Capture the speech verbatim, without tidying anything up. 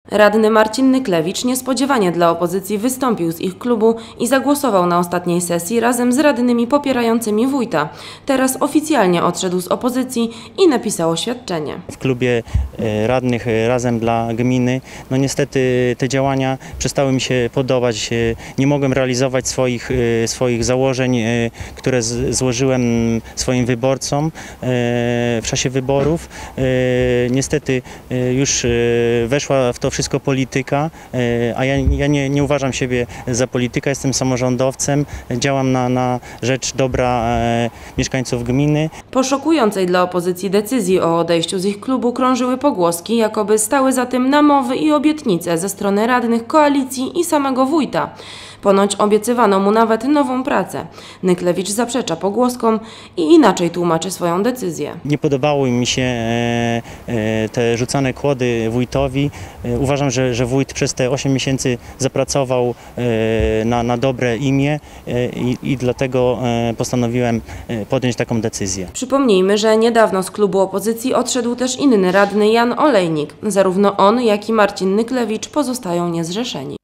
Radny Marcin Nyklewicz niespodziewanie dla opozycji wystąpił z ich klubu i zagłosował na ostatniej sesji razem z radnymi popierającymi wójta. Teraz oficjalnie odszedł z opozycji i napisał oświadczenie. W klubie radnych Razem dla Gminy, no niestety te działania przestały mi się podobać. Nie mogłem realizować swoich, swoich założeń, które złożyłem swoim wyborcom w czasie wyborów. Niestety już weszła w to wszystko polityka, a ja, ja nie, nie uważam siebie za polityka, jestem samorządowcem, działam na, na rzecz dobra e, mieszkańców gminy. Po szokującej dla opozycji decyzji o odejściu z ich klubu krążyły pogłoski, jakoby stały za tym namowy i obietnice ze strony radnych koalicji i samego wójta. Ponoć obiecywano mu nawet nową pracę. Nyklewicz zaprzecza pogłoskom i inaczej tłumaczy swoją decyzję. Nie podobały mi się te rzucane kłody wójtowi. Uważam, że, że wójt przez te osiem miesięcy zapracował na, na dobre imię i, i dlatego postanowiłem podjąć taką decyzję. Przypomnijmy, że niedawno z klubu opozycji odszedł też inny radny Jan Olejnik. Zarówno on, jak i Marcin Nyklewicz pozostają niezrzeszeni.